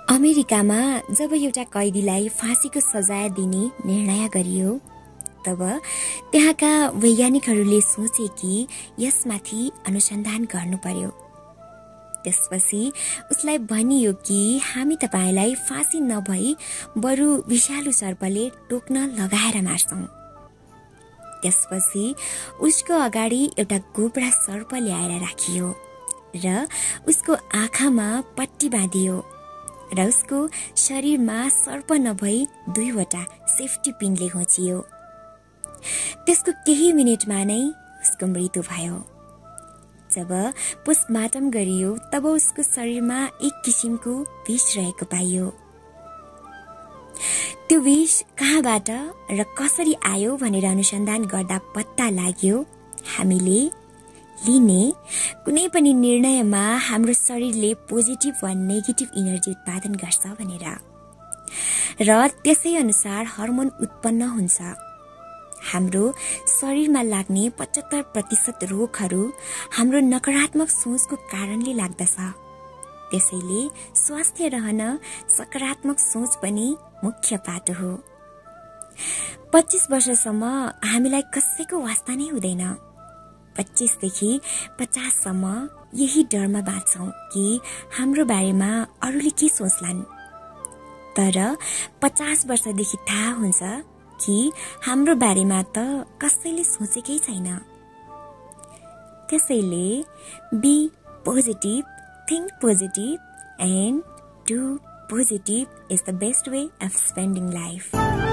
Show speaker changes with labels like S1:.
S1: अमेरिकामा जब एउटा कैदीलाई फाँसीको सजाय दिने निर्णय गरियो तब त्यहाँका वैज्ञानिकहरूले सोचे कि यसमाथि अनुसन्धान गर्नु पर्यो। त्यसपछि उसलाई भनियो कि हामी तपाईलाई फाँसी नभई बरु विषालु सर्पले टोक्न लगाएर मार्छौं। त्यसपछि उसको अगाडि एउटा गोब्रा सर्प ल्याएर राखियो र उसको आँखामा पट्टी बाँधियो र उसको शरीरमा सर्प नभई 2वटा सेफ्टी पिनले घोचियो। त्यसको केही मिनेटमा नै उसको मृत्यु भयो। जब पोस्टमार्टम गरियो तब उसको शरीरमा एक किसिमको विष रहेको पाइयो। त्यो विष कहाँबाट र कसरी आयो भनेर अनुसन्धान गर्दा पत्ता लाग्यो हामीले लिने कुनै पनि निर्णयमा हाम्रो शरीरले पोजिटिभ वा नेगेटिभ इनर्जी उत्पादन गर्छ भनेर र त्यसै अनुसार हार्मोन उत्पन्न हुन्छ। हाम्रो शरीरमा लाग्ने 75% रोगहरू हाम्रो नकारात्मक सोचको कारणले लाग्दछ। त्यसैले स्वस्थ रहन सकारात्मक सोच पनि मुख्य पाटो हो। 25 वर्षसम्म हामीलाई कसैको वास्ता नै हुँदैन। 25 देखि 50 सम्म यही डरमा बाँच्छौं कि हाम्रो बारेमा अरूले के सोच्लान्। तर 50 वर्षदेखि थाहा हुन्छ कि हाम्रो बारेमा त कसैले सोचेकै छैन। त्यसैले be positive, think positive and do positive is the best way of spending life.